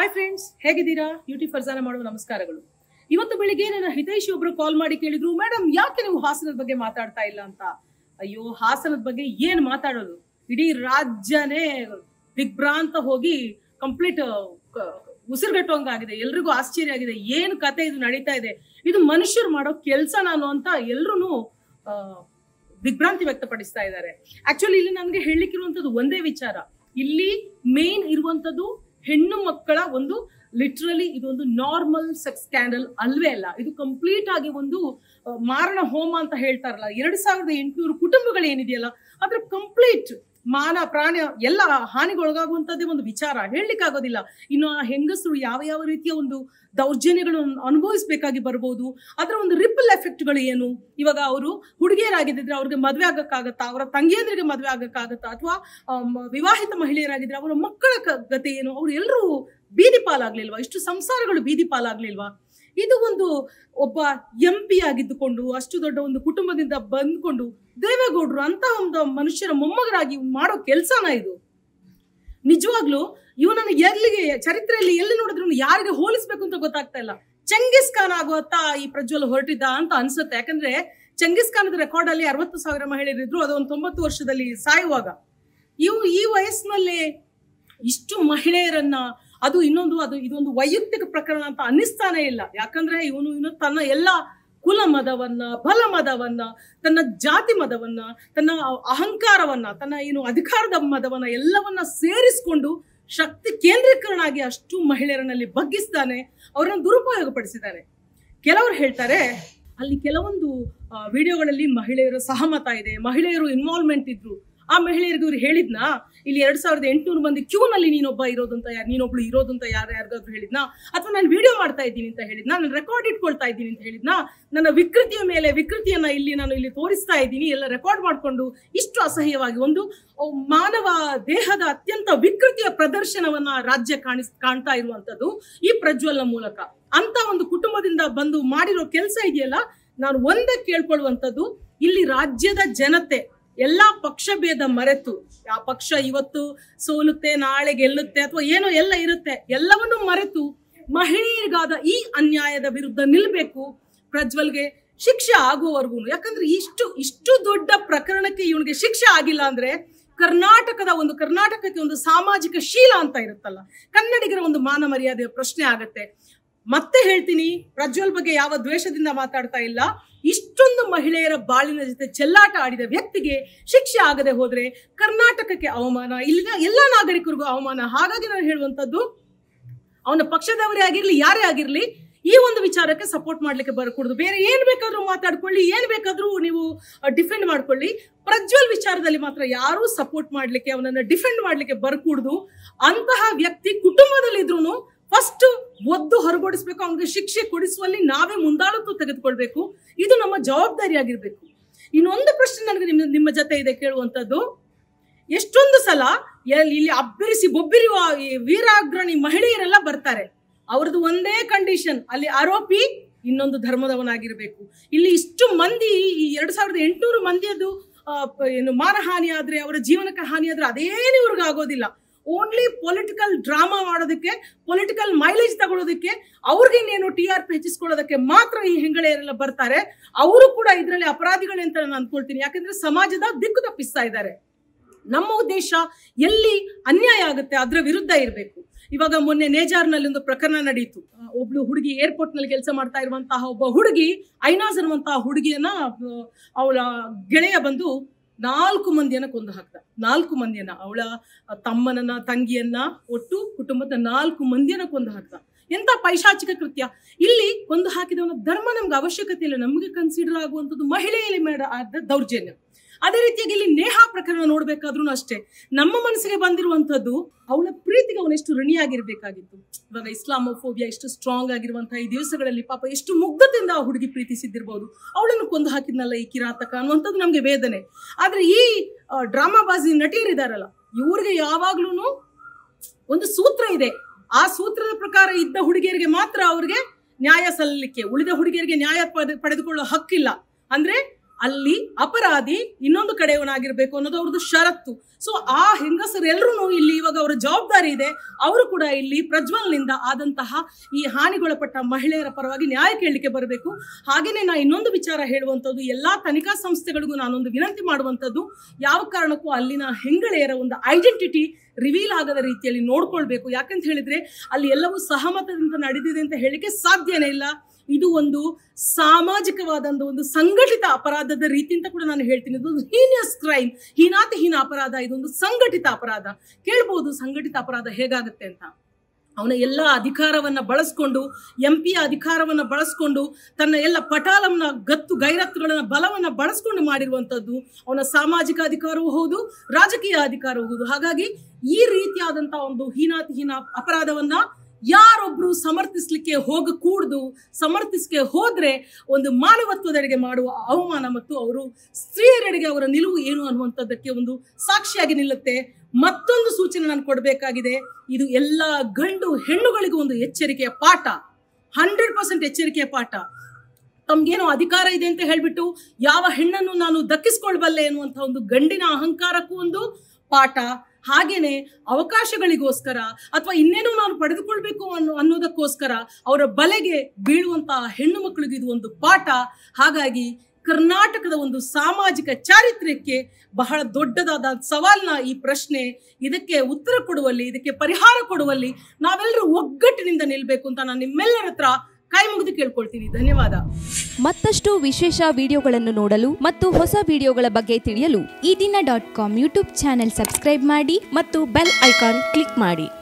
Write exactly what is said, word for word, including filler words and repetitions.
Hi friends, ಹೇಗಿದ್ದೀರಾ? YouTube Farzana ಮಾಡುವ ನಮಸ್ಕಾರಗಳು. ಇವತ್ತು ಬೆಳಿಗ್ಗೆ ನನ್ನ ಹಿತೈಷಿ ಒಬ್ರು ಕಾಲ್ ಮಾಡಿ ಕೇಳಿದ್ರು, ಮೇಡಮ್ ಯಾಕೆ ನೀವು ಹಾಸನದ ಬಗ್ಗೆ ಮಾತಾಡ್ತಾ ಇಲ್ಲ ಅಂತ. ಅಯ್ಯೋ, ಹಾಸನದ ಬಗ್ಗೆ ಏನ್ ಮಾತಾಡೋದು, ಇಡೀ ರಾಜ್ಯನೇ ದಿಗ್ಭ್ರಾಂತ ಹೋಗಿ ಕಂಪ್ಲೀಟ್ ಉಸಿರುಗಟ್ಟುವಂಗಾಗಿದೆ. ಎಲ್ರಿಗೂ ಆಶ್ಚರ್ಯ ಆಗಿದೆ, ಏನ್ ಕತೆ ಇದು ನಡೀತಾ ಇದೆ, ಇದು ಮನುಷ್ಯರು ಮಾಡೋ ಕೆಲ್ಸ ನಾನು ಅಂತ ಎಲ್ರು ದಿಗ್ಭ್ರಾಂತಿ ವ್ಯಕ್ತಪಡಿಸ್ತಾ ಇದ್ದಾರೆ. ಆಕ್ಚುಲಿ ಇಲ್ಲಿ ನನ್ಗೆ ಹೇಳಲಿಕ್ಕಿರುವಂತದ್ದು ಒಂದೇ ವಿಚಾರ, ಇಲ್ಲಿ ಮೇನ್ ಇರುವಂತದ್ದು ಹೆಣ್ಣು ಮಕ್ಕಳ ಒಂದು ಲಿಟ್ರಲಿ ಇದೊಂದು ನಾರ್ಮಲ್ ಸೆಕ್ಸ್ ಸ್ಕ್ಯಾಂಡಲ್ ಅಲ್ವೇ ಅಲ್ಲ. ಇದು ಕಂಪ್ಲೀಟ್ ಆಗಿ ಒಂದು ಮಾರಣ ಹೋಮ ಅಂತ ಹೇಳ್ತಾರಲ್ಲ, ಎರಡ್ ಸಾವಿರದ ಎಂಟುನೂರು ಕುಟುಂಬಗಳು ಏನಿದೆಯಲ್ಲ ಅದ್ರ ಕಂಪ್ಲೀಟ್ ಮಾನ ಪ್ರಾಣ ಎಲ್ಲ ಹಾನಿಗೊಳಗಾಗುವಂತದ್ದೇ ಒಂದು ವಿಚಾರ, ಹೇಳಲಿಕ್ಕೆ ಆಗೋದಿಲ್ಲ. ಇನ್ನು ಆ ಹೆಂಗಸರು ಯಾವ ಯಾವ ರೀತಿಯ ಒಂದು ದೌರ್ಜನ್ಯಗಳನ್ನು ಅನುಭವಿಸಬೇಕಾಗಿ ಬರ್ಬೋದು, ಅದರ ಒಂದು ರಿಪಲ್ ಎಫೆಕ್ಟ್ಗಳು ಏನು. ಇವಾಗ ಅವರು ಹುಡುಗಿಯರಾಗಿದ್ದರೆ ಅವ್ರಿಗೆ ಮದುವೆ ಆಗಕ್ಕಾಗತ್ತಾ, ಅವರ ತಂಗಿಯಂದ್ರಿಗೆ ಮದುವೆ ಆಗಕ್ಕಾಗತ್ತಾ, ಅಥವಾ ವಿವಾಹಿತ ಮಹಿಳೆಯರಾಗಿದ್ರೆ ಅವರ ಮಕ್ಕಳ ಗತಿ ಏನು, ಅವ್ರು ಎಲ್ಲರೂ ಬೀದಿ ಪಾಲಾಗ್ಲಿಲ್ವಾ, ಇಷ್ಟು ಸಂಸಾರಗಳು ಬೀದಿ ಪಾಲಾಗ್ಲಿಲ್ವಾ. ಇದು ಒಂದು ಒಬ್ಬ ಎಂ ಪಿ ಆಗಿದ್ದುಕೊಂಡು ಅಷ್ಟು ದೊಡ್ಡ ಒಂದು ಕುಟುಂಬದಿಂದ ಬಂದ್ಕೊಂಡು ದೇವೇಗೌಡರು ಅಂತ ಒಂದು ಮನುಷ್ಯರ ಮೊಮ್ಮಗರಾಗಿ ಮಾಡೋ ಕೆಲ್ಸನ ಇದು. ನಿಜವಾಗ್ಲೂ ಇವನನ್ನು ಎಲ್ಲಿಗೆ ಚರಿತ್ರೆಯಲ್ಲಿ ಎಲ್ಲಿ ನೋಡಿದ್ರು ಯಾರಿಗೆ ಹೋಲಿಸ್ಬೇಕು ಅಂತ ಗೊತ್ತಾಗ್ತಾ ಇಲ್ಲ. ಚೆಂಗಿಸ್ ಖಾನ್ ಆಗುವತ್ತ ಈ ಪ್ರಜ್ವಲ್ ಹೊರಟಿದ್ದ ಅಂತ ಅನ್ಸುತ್ತೆ. ಯಾಕಂದ್ರೆ ಚೆಂಗಿಸ್ ಖಾನದ ರೆಕಾರ್ಡ್ ಅಲ್ಲಿ ಅರವತ್ತು ಸಾವಿರ ಮಹಿಳೆಯರಿದ್ರು, ಅದು ಒಂದು ತೊಂಬತ್ತು ವರ್ಷದಲ್ಲಿ ಸಾಯುವಾಗ. ಇವು ಈ ವಯಸ್ಸಿನಲ್ಲೇ ಇಷ್ಟು ಮಹಿಳೆಯರನ್ನ, ಅದು ಇನ್ನೊಂದು ಅದು ಇದೊಂದು ವೈಯಕ್ತಿಕ ಪ್ರಕರಣ ಅಂತ ಅನ್ನಿಸ್ತಾನೆ ಇಲ್ಲ. ಯಾಕಂದ್ರೆ ಇವನು ಇವನು ತನ್ನ ಎಲ್ಲ ಕುಲ ಮದವನ್ನ, ಬಲ ಮದವನ್ನ, ತನ್ನ ಜಾತಿ ಮದವನ್ನ, ತನ್ನ ಅಹಂಕಾರವನ್ನ, ತನ್ನ ಏನು ಅಧಿಕಾರದ ಮದವನ್ನ ಎಲ್ಲವನ್ನ ಸೇರಿಸಿಕೊಂಡು ಶಕ್ತಿ ಕೇಂದ್ರೀಕರಣ ಆಗಿ ಅಷ್ಟು ಮಹಿಳೆಯರನ್ನಲ್ಲಿ ಬಗ್ಗಿಸ್ತಾನೆ, ಅವರನ್ನು ದುರುಪಯೋಗ ಪಡಿಸಿದ್ದಾನೆ. ಕೆಲವರು ಹೇಳ್ತಾರೆ ಅಲ್ಲಿ ಕೆಲವೊಂದು ವಿಡಿಯೋಗಳಲ್ಲಿ ಮಹಿಳೆಯರ ಸಹಮತ ಇದೆ, ಮಹಿಳೆಯರು ಇನ್ವಾಲ್ವ್ಮೆಂಟ್ ಇದ್ರು. ಆ ಮಹಿಳೆಯರಿಗೆ ಇವ್ರು ಹೇಳಿದ್ನಾ, ಇಲ್ಲಿ ಎರಡ್ ಸಾವಿರದ ಎಂಟುನೂರು ಮಂದಿ ಕ್ಯೂ ನಲ್ಲಿ ನೀನೊಬ್ಬ ಇರೋದು ಅಂತ ಯಾರು ನೀನೊಬ್ಳು ಇರೋದು ಅಂತ ಯಾರು ಯಾರಿಗಾದ್ರು ಹೇಳಿದ್ನಾ, ಅಥವಾ ನಾನು ವಿಡಿಯೋ ಮಾಡ್ತಾ ಇದ್ದೀನಿ ಅಂತ ಹೇಳಿದ್ನಾ, ನಾನು ರೆಕಾರ್ಡ್ ಇಟ್ಕೊಳ್ತಾ ಇದ್ದೀನಿ ಅಂತ ಹೇಳಿದ್ನಾ, ನನ್ನ ವಿಕೃತಿಯ ಮೇಲೆ ವಿಕೃತಿಯನ್ನ ಇಲ್ಲಿ ನಾನು ಇಲ್ಲಿ ತೋರಿಸ್ತಾ ಇದ್ದೀನಿ ಎಲ್ಲ ರೆಕಾರ್ಡ್ ಮಾಡ್ಕೊಂಡು, ಇಷ್ಟು ಅಸಹ್ಯವಾಗಿ ಒಂದು ಮಾನವ ದೇಹದ ಅತ್ಯಂತ ವಿಕೃತಿಯ ಪ್ರದರ್ಶನವನ್ನ ರಾಜ್ಯ ಕಾಣಿಸ್ ಕಾಣ್ತಾ ಇರುವಂತದ್ದು ಈ ಪ್ರಜ್ವಲ್ನ ಮೂಲಕ. ಅಂತ ಒಂದು ಕುಟುಂಬದಿಂದ ಬಂದು ಮಾಡಿರೋ ಕೆಲಸ ಇದೆಯಲ್ಲ, ನಾನು ಒಂದೇ ಕೇಳ್ಕೊಳ್ಳುವಂಥದ್ದು, ಇಲ್ಲಿ ರಾಜ್ಯದ ಜನತೆ ಎಲ್ಲಾ ಪಕ್ಷ ಭೇದ ಮರೆತು, ಆ ಪಕ್ಷ ಇವತ್ತು ಸೋಲುತ್ತೆ ನಾಳೆ ಗೆಲ್ಲುತ್ತೆ ಅಥವಾ ಏನೋ ಎಲ್ಲ ಇರುತ್ತೆ, ಎಲ್ಲವನ್ನೂ ಮರೆತು ಮಹಿಳೆಯರಿಗಾದ ಈ ಅನ್ಯಾಯದ ವಿರುದ್ಧ ನಿಲ್ಬೇಕು. ಪ್ರಜ್ವಲ್ಗೆ ಶಿಕ್ಷೆ ಆಗುವವರೆಗೂ, ಯಾಕಂದ್ರೆ ಇಷ್ಟು ಇಷ್ಟು ದೊಡ್ಡ ಪ್ರಕರಣಕ್ಕೆ ಇವನಿಗೆ ಶಿಕ್ಷೆ ಆಗಿಲ್ಲ ಅಂದ್ರೆ ಕರ್ನಾಟಕದ ಒಂದು ಕರ್ನಾಟಕಕ್ಕೆ ಒಂದು ಸಾಮಾಜಿಕ ಶೀಲ ಅಂತ ಇರುತ್ತಲ್ಲ, ಕನ್ನಡಿಗರ ಒಂದು ಮಾನ ಮರ್ಯಾದೆಯ ಪ್ರಶ್ನೆ ಆಗತ್ತೆ. ಮತ್ತೆ ಹೇಳ್ತೀನಿ, ಪ್ರಜ್ವಲ್ ಬಗ್ಗೆ ಯಾವ ದ್ವೇಷದಿಂದ ಮಾತಾಡ್ತಾ ಇಲ್ಲ. ಇಷ್ಟೊಂದು ಮಹಿಳೆಯರ ಬಾಳಿನ ಜೊತೆ ಚೆಲ್ಲಾಟ ಆಡಿದ ವ್ಯಕ್ತಿಗೆ ಶಿಕ್ಷೆ ಆಗದೆ ಹೋದ್ರೆ ಕರ್ನಾಟಕಕ್ಕೆ ಅವಮಾನ, ಇಲ್ಲಿನ ಎಲ್ಲ ನಾಗರಿಕರಿಗೂ ಅವಮಾನ. ಹಾಗಾಗಿ ನಾನು ಹೇಳುವಂತದ್ದು, ಅವನ ಪಕ್ಷದವರೇ ಆಗಿರ್ಲಿ ಯಾರೇ ಆಗಿರ್ಲಿ ಈ ಒಂದು ವಿಚಾರಕ್ಕೆ ಸಪೋರ್ಟ್ ಮಾಡ್ಲಿಕ್ಕೆ ಬರಕೂಡದು. ಬೇರೆ ಏನ್ ಬೇಕಾದ್ರೂ ಮಾತಾಡ್ಕೊಳ್ಳಿ, ಏನ್ ಬೇಕಾದ್ರೂ ನೀವು ಡಿಫೆಂಡ್ ಮಾಡ್ಕೊಳ್ಳಿ, ಪ್ರಜ್ವಲ್ ವಿಚಾರದಲ್ಲಿ ಮಾತ್ರ ಯಾರೂ ಸಪೋರ್ಟ್ ಮಾಡ್ಲಿಕ್ಕೆ, ಅವನನ್ನ ಡಿಫೆಂಡ್ ಮಾಡ್ಲಿಕ್ಕೆ ಬರಕೂಡದು. ಅಂತಹ ವ್ಯಕ್ತಿ ಕುಟುಂಬದಲ್ಲಿ ಇದ್ರೂ ಫಸ್ಟ್ ಒದ್ದು ಹೊರಗೋಡಿಸ್ಬೇಕು, ಅವನಿಗೆ ಶಿಕ್ಷೆ ಕೊಡಿಸುವಲ್ಲಿ ನಾವೇ ಮುಂದಾಳತ್ವ ತೆಗೆದುಕೊಳ್ಬೇಕು. ಇದು ನಮ್ಮ ಜವಾಬ್ದಾರಿ ಆಗಿರ್ಬೇಕು. ಇನ್ನೊಂದು ಪ್ರಶ್ನೆ ನನಗೆ ನಿಮ್ಮ ನಿಮ್ಮ ಜೊತೆ ಇದೆ ಕೇಳುವಂತದ್ದು, ಎಷ್ಟೊಂದು ಸಲ ಇಲ್ಲಿ ಅಬ್ಬರಿಸಿ ಬೊಬ್ಬಿರುವ ಈ ವೀರಾಗ್ರಣಿ ಮಹಿಳೆಯರೆಲ್ಲ ಬರ್ತಾರೆ, ಅವ್ರದ್ದು ಒಂದೇ ಕಂಡೀಷನ್, ಅಲ್ಲಿ ಆರೋಪಿ ಇನ್ನೊಂದು ಧರ್ಮದವನಾಗಿರ್ಬೇಕು. ಇಲ್ಲಿ ಇಷ್ಟು ಮಂದಿ, ಈ ಎರಡ್ ಸಾವಿರದ ಎಂಟುನೂರು ಮಂದಿಯದು ಏನು ಮಾನಹಾನಿ ಆದ್ರೆ, ಅವರ ಜೀವನಕ್ಕೆ ಹಾನಿ ಆದ್ರೆ ಅದೇನು ಇವ್ರಿಗೆ ಆಗೋದಿಲ್ಲ. ಓನ್ಲಿ ಪೊಲಿಟಿಕಲ್ ಡ್ರಾಮಾ ಮಾಡೋದಕ್ಕೆ, ಪೊಲಿಟಿಕಲ್ ಮೈಲೇಜ್ ತಗೊಳ್ಳೋದಕ್ಕೆ, ಅವ್ರಿಗೆ ಇನ್ನೇನು ಟಿ ಆರ್ ಪಿ ಹೆಚ್ಚಿಸ್ಕೊಳ್ಳೋದಕ್ಕೆ ಮಾತ್ರ ಈ ಹೆಂಗಳೆಯರೆಲ್ಲ ಬರ್ತಾರೆ. ಅವರು ಕೂಡ ಇದರಲ್ಲಿ ಅಪರಾಧಿಗಳೇ ಅಂತ ನಾನು ಅನ್ಕೊಳ್ತೀನಿ. ಯಾಕಂದ್ರೆ ಸಮಾಜದ ದಿಕ್ಕು ತಪ್ಪಿಸ್ತಾ ಇದ್ದಾರೆ. ನಮ್ಮ ಉದ್ದೇಶ ಎಲ್ಲಿ ಅನ್ಯಾಯ ಆಗುತ್ತೆ ಅದರ ವಿರುದ್ಧ ಇರಬೇಕು. ಇವಾಗ ಮೊನ್ನೆ ನೇಜಾರ್ನಲ್ಲಿ ಒಂದು ಪ್ರಕರಣ ನಡೀತು. ಒಬ್ಳು ಹುಡುಗಿ ಏರ್ಪೋರ್ಟ್ ನಲ್ಲಿ ಕೆಲಸ ಮಾಡ್ತಾ ಇರುವಂತಹ ಒಬ್ಬ ಹುಡುಗಿ, ಐನಾಜ್ ಅನ್ನುವಂತಹ ಹುಡುಗಿಯನ್ನ ಅವಳ ಗೆಳೆಯ ಬಂದು ನಾಲ್ಕು ಮಂದಿಯನ್ನ ಕೊಂದು ಹಾಕ್ದ. ನಾಲ್ಕು ಮಂದಿಯನ್ನ, ಅವಳ ತಮ್ಮನನ್ನ ತಂಗಿಯನ್ನ ಒಟ್ಟು ಕುಟುಂಬದ ನಾಲ್ಕು ಮಂದಿಯನ್ನ ಕೊಂದು ಹಾಕ್ದ. ಎಂತ ಪೈಶಾಚಿಕ ಕೃತ್ಯ. ಇಲ್ಲಿ ಕೊಂದು ಹಾಕಿದವನ ಧರ್ಮ ನಮ್ಗೆ ಅವಶ್ಯಕತೆ ಇಲ್ಲ, ನಮ್ಗೆ ಕನ್ಸಿಡರ್ ಆಗುವಂಥದ್ದು ಮಹಿಳೆಯಲ್ಲಿ ಮಾಡ ಆದ ದೌರ್ಜನ್ಯ. ಅದೇ ರೀತಿಯಾಗಿ ಇಲ್ಲಿ ನೇಹಾ ಪ್ರಕರಣ ನೋಡ್ಬೇಕಾದ್ರೂ ಅಷ್ಟೇ, ನಮ್ಮ ಮನಸ್ಸಿಗೆ ಬಂದಿರುವಂತದ್ದು ಅವಳ ಪ್ರೀತಿಗೆ ಅವನೆಷ್ಟು ಋಣಿಯಾಗಿರ್ಬೇಕಾಗಿತ್ತು. ಇವಾಗ ಇಸ್ಲಾಮೋಫೋಬಿಯಾ ಎಷ್ಟು ಸ್ಟ್ರಾಂಗ್ ಆಗಿರುವಂತಹ ಈ ದಿವಸಗಳಲ್ಲಿ ಪಾಪ ಎಷ್ಟು ಮುಗ್ಧತೆಯಿಂದ ಆ ಹುಡುಗಿ ಪ್ರೀತಿಸಿದ್ದಿರ್ಬೋದು, ಅವಳನ್ನು ಕೊಂದು ಹಾಕಿದ್ನಲ್ಲ ಈ ಕಿರಾತಕ ಅನ್ನುವಂಥದ್ದು ನಮ್ಗೆ ವೇದನೆ. ಆದ್ರೆ ಈ ಡ್ರಾಮಾಬಾಜಿ ನಟಿಯರಿದಾರಲ್ಲ, ಇವ್ರಿಗೆ ಯಾವಾಗ್ಲೂ ಒಂದು ಸೂತ್ರ ಇದೆ. ಆ ಸೂತ್ರದ ಪ್ರಕಾರ ಇದ್ದ ಹುಡುಗಿಯರಿಗೆ ಮಾತ್ರ ಅವ್ರಿಗೆ ನ್ಯಾಯ ಸಲ್ಲಲಿಕ್ಕೆ, ಉಳಿದ ಹುಡುಗಿಯರಿಗೆ ನ್ಯಾಯ ಪಡೆದುಕೊಳ್ಳೋ ಹಕ್ಕಿಲ್ಲ. ಅಂದ್ರೆ ಅಲ್ಲಿ ಅಪರಾಧಿ ಇನ್ನೊಂದು ಕಡೆಯವನಾಗಿರ್ಬೇಕು ಅನ್ನೋದು ಅವ್ರದ್ದು ಷರತ್ತು. ಸೊ ಆ ಹೆಂಗಸರೆಲ್ಲರೂ ಇಲ್ಲಿ ಇವಾಗ ಅವರ ಜವಾಬ್ದಾರಿ ಇದೆ. ಅವರು ಕೂಡ ಇಲ್ಲಿ ಪ್ರಜ್ವಲ್ನಿಂದ ಆದಂತಹ ಈ ಹಾನಿಗೊಳಪಟ್ಟ ಮಹಿಳೆಯರ ಪರವಾಗಿ ನ್ಯಾಯ ಕೇಳಲಿಕ್ಕೆ ಬರಬೇಕು. ಹಾಗೇನೆ ನಾ ಇನ್ನೊಂದು ವಿಚಾರ ಹೇಳುವಂಥದ್ದು, ಎಲ್ಲಾ ತನಿಖಾ ಸಂಸ್ಥೆಗಳಿಗೂ ನಾನೊಂದು ವಿನಂತಿ ಮಾಡುವಂಥದ್ದು, ಯಾವ ಕಾರಣಕ್ಕೂ ಅಲ್ಲಿನ ಹೆಂಗಳೆಯರ ಒಂದು ಐಡೆಂಟಿಟಿ ರಿವೀಲ್ ಆಗದ ರೀತಿಯಲ್ಲಿ ನೋಡ್ಕೊಳ್ಬೇಕು. ಯಾಕಂತ ಹೇಳಿದ್ರೆ ಅಲ್ಲಿ ಎಲ್ಲವೂ ಸಹಮತದಿಂದ ನಡೆದಿದೆ ಅಂತ ಹೇಳಿಕೆ ಸಾಧ್ಯನೇ ಇಲ್ಲ. ಇದು ಒಂದು ಸಾಮಾಜಿಕವಾದಂಥ ಒಂದು ಸಂಘಟಿತ ಅಪರಾಧದ ರೀತಿ ಅಂತ ಕೂಡ ನಾನು ಹೇಳ್ತೀನಿ. ಇದೊಂದು ಹೀನಿಯಸ್ ಕ್ರೈಮ್, ಹೀನಾತಿಹೀನ ಅಪರಾಧ, ಇದೊಂದು ಸಂಘಟಿತ ಅಪರಾಧ. ಕೇಳ್ಬೋದು ಸಂಘಟಿತ ಅಪರಾಧ ಹೇಗಾಗುತ್ತೆ ಅಂತ. ಅವನ ಎಲ್ಲ ಅಧಿಕಾರವನ್ನ ಬಳಸ್ಕೊಂಡು, ಎಂ ಪಿಯ ಅಧಿಕಾರವನ್ನ ಬಳಸ್ಕೊಂಡು, ತನ್ನ ಎಲ್ಲ ಪಟಾಲಂನ ಗತ್ತು ಗೈರತ್ತುಗಳನ್ನ ಬಲವನ್ನ ಬಳಸ್ಕೊಂಡು ಮಾಡಿರುವಂಥದ್ದು. ಅವನ ಸಾಮಾಜಿಕ ಅಧಿಕಾರವೂ ಹೌದು, ರಾಜಕೀಯ ಅಧಿಕಾರವೂ ಹೌದು. ಹಾಗಾಗಿ ಈ ರೀತಿಯಾದಂತಹ ಒಂದು ಹೀನಾತಿಹೀನ ಅಪರಾಧವನ್ನ ಯಾರೊಬ್ರು ಸಮರ್ಥಿಸ್ಲಿಕ್ಕೆ ಹೋಗ ಕೂಡ್ದು, ಸಮರ್ಥಿಸ್ಕೆ ಹೋದ್ರೆ ಒಂದು ಮಾನವತ್ವದೆಡೆಗೆ ಮಾಡುವ ಅವಮಾನ ಮತ್ತು ಅವರು ಸ್ತ್ರೀಯರೆಡೆಗೆ ಅವರ ನಿಲುವು ಏನು ಅನ್ನುವಂಥದ್ದಕ್ಕೆ ಒಂದು ಸಾಕ್ಷಿಯಾಗಿ ನಿಲ್ಲುತ್ತೆ. ಮತ್ತೊಂದು ಸೂಚನೆ ನಾನು ಕೊಡಬೇಕಾಗಿದೆ. ಇದು ಎಲ್ಲ ಗಂಡು ಹೆಣ್ಣುಗಳಿಗೂ ಒಂದು ಎಚ್ಚರಿಕೆಯ ಪಾಠ, ಹಂಡ್ರೆಡ್ ಪರ್ಸೆಂಟ್ ಎಚ್ಚರಿಕೆಯ ಪಾಠ. ತಮ್ಗೇನೋ ಅಧಿಕಾರ ಇದೆ ಅಂತ ಹೇಳ್ಬಿಟ್ಟು ಯಾವ ಹೆಣ್ಣನ್ನು ನಾನು ದಕ್ಕಿಸ್ಕೊಳ್ಬಲ್ಲೆ ಎನ್ನುವಂಥ ಒಂದು ಗಂಡಿನ ಅಹಂಕಾರಕ್ಕೂ ಒಂದು ಪಾಠ. ಹಾಗೇನೆ ಅವಕಾಶಗಳಿಗೋಸ್ಕರ ಅಥವಾ ಇನ್ನೇನೋ ನಾನು ಪಡೆದುಕೊಳ್ಬೇಕು ಅನ್ನೋ ಅನ್ನೋದಕ್ಕೋಸ್ಕರ ಅವರ ಬಲೆಗೆ ಬೀಳುವಂತಹ ಹೆಣ್ಣು ಮಕ್ಕಳಿಗೆ ಇದು ಒಂದು ಪಾಠ. ಹಾಗಾಗಿ ಕರ್ನಾಟಕದ ಒಂದು ಸಾಮಾಜಿಕ ಚಾರಿತ್ರ್ಯಕ್ಕೆ ಬಹಳ ದೊಡ್ಡದಾದ ಸವಾಲಿನ ಈ ಪ್ರಶ್ನೆ. ಇದಕ್ಕೆ ಉತ್ತರ ಕೊಡುವಲ್ಲಿ, ಇದಕ್ಕೆ ಪರಿಹಾರ ಕೊಡುವಲ್ಲಿ ನಾವೆಲ್ಲರೂ ಒಗ್ಗಟ್ಟಿನಿಂದ ನಿಲ್ಬೇಕು ಅಂತ ನಾನು ನಿಮ್ಮೆಲ್ಲರ ಹತ್ರ ಕೈ ಮುಗಿದು ಕೇಳ್ಕೊಳ್ತೀನಿ. ಧನ್ಯವಾದ. ಮತ್ತಷ್ಟು ವಿಶೇಷ ವಿಡಿಯೋಗಳನ್ನು ನೋಡಲು ಮತ್ತು ಹೊಸ ವಿಡಿಯೋಗಳ ಬಗ್ಗೆ ತಿಳಿಯಲು ಈ ದಿನ dot com YouTube channel subscribe ಮಾಡಿ ಮತ್ತು ಬೆಲ್ ಐಕಾನ್ ಕ್ಲಿಕ್ ಮಾಡಿ.